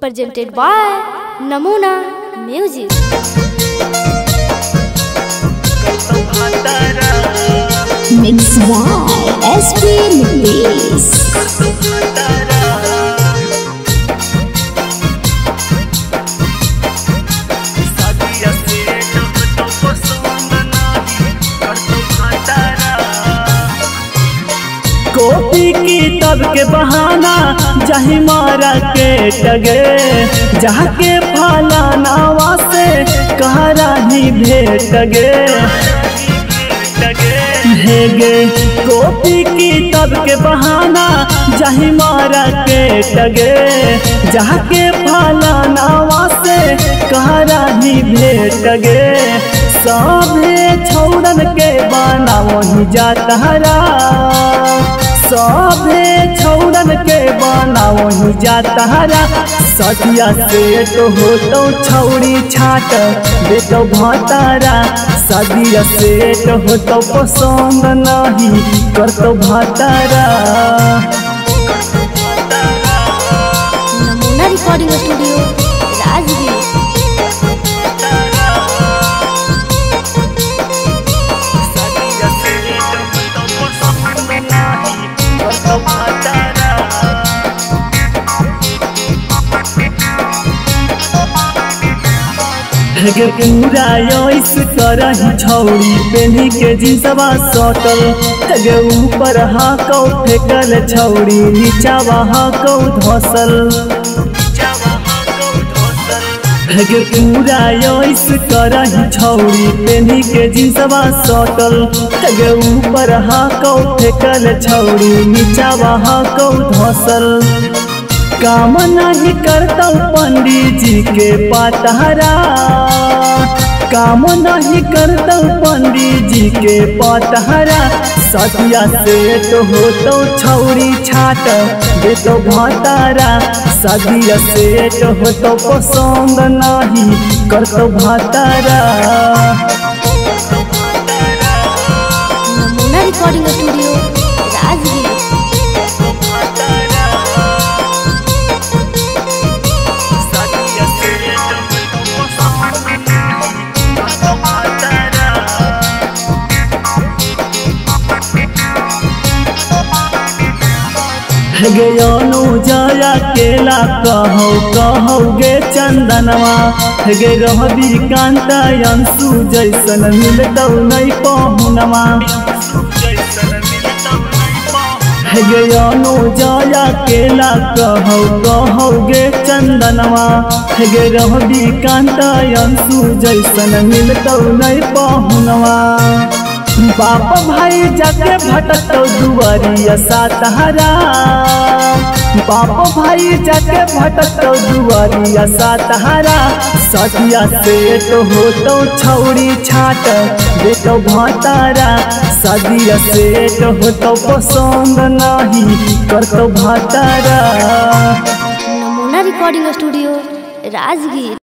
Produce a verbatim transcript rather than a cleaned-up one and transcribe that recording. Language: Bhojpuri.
presented by Namuna Music. Mixed by S P Lewis. Copy किताब के बहाना जही मारा के टगे जहाँ के फलाना से कहरा ही भेट गे हेगे कॉपी किताब के बहाना जही मारा के टगे जहाँ के फलाना से कहरा ही भेट गे सभे छौड़न के बाना वही जातहरा सभे छौड़न के बाना वही जातहरा सतिया से तो हो तो छौड़ी छाट बेटो भतारा सदिया से तो हो तो पसंद नहीं कर तो भतारा। नमूना रिकॉर्डिंग स्टूडियो राजगीर। गे पूरा योइस करही छौड़ी पेन्ही के जींसवा सटल गे ऊपर हाकौ फेकल छौड़ी नीचावा हाकौ धसल गे पूरा योइस करही छौड़ी पेन्ही के जींसवा सटल गे ऊपर हाकौ फेकल छौड़ी नीचावा हाकौ धसल काम नहीं करता पंडित जी के पतहरा काम नहीं करता पंडित जी के पतहरा सतिया से तो हो तो छौड़ी छाट बेटो भतारा सदिया से तो हो तो पसंद नहीं करतो भतारा। नमूना रिकॉर्डिंग स्टूडियो राजगीर। गे अनु जया केला कहो कहो गे चंदनवा गे रहबी कांता अंशु जैसन मिलतौ नहीं पहुनवा गे अनु जया केला कहो कहो गे चंदनवा गे रहबी कांता अंशु जैसन मिलतौ नहीं पहुनवा बाप भाई जाके भटकतो दुआरिया सातहरा बाप भाई जाके भटकतो दुआरिया सातहरा सतिया से तो हो तो छौड़ी छाट बेटो भतारा सदिया से तो हो तो पसंद नहीं करतो भतारा। नमूना रिकॉर्डिंग स्टूडियो राजगीर।